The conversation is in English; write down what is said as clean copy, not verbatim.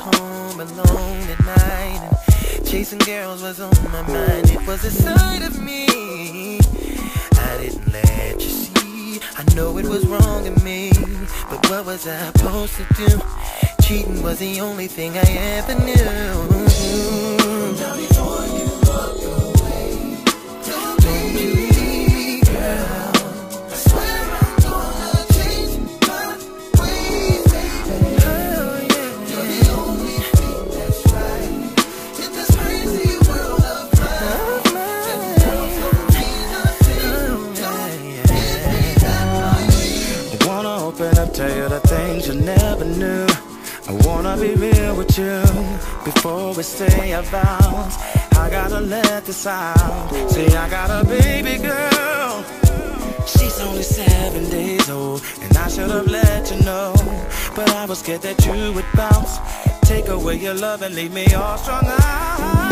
home alone at night, and chasing girls was on my mind. It was a side of me I didn't let you see. I know it was wrong of me, but what was I supposed to do? Cheating was the only thing I ever knew. Now before you walk away, don't leave me, girl. I swear I'm gonna change my ways, baby. Oh, yeah. You're the only thing that's right in this crazy world of mine. And girl, for me, nothing. Don't give me that way. I wanna open up, tell you the things you never knew. I wanna be real with you before we say our vows. I gotta let this out. See, I got a baby girl. She's only 7 days old, and I should've let you know, but I was scared that you would bounce, take away your love and leave me all strung out.